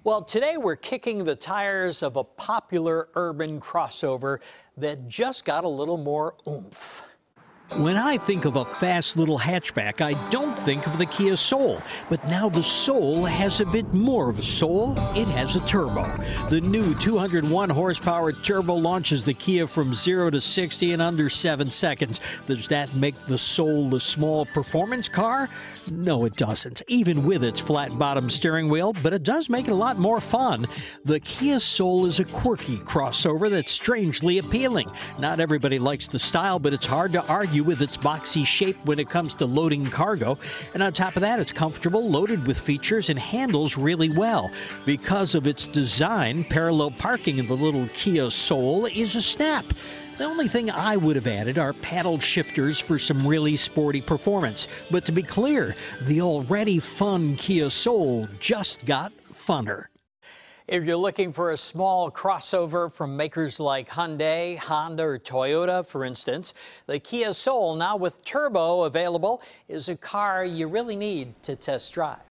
Well, today we're kicking the tires of a popular urban crossover that just got a little more oomph. When I think of a fast little hatchback, I don't think of the Kia Soul. But now the Soul has a bit more of a soul. It has a turbo. The new 201 horsepower turbo launches the Kia from 0 to 60 in under 7 seconds. Does that make the Soul a small performance car? No, it doesn't, even with its flat-bottom steering wheel, but it does make it a lot more fun. The Kia Soul is a quirky crossover that's strangely appealing. Not everybody likes the style, but it's hard to argue with its boxy shape when it comes to loading cargo. And on top of that, it's comfortable, loaded with features, and handles really well. Because of its design, parallel parking in the little Kia Soul is a snap. The only thing I would have added are paddle shifters for some really sporty performance. But to be clear, the already fun Kia Soul just got funner. If you're looking for a small crossover from makers like Hyundai, Honda, or Toyota, for instance, the Kia Soul, now with turbo available, is a car you really need to test drive.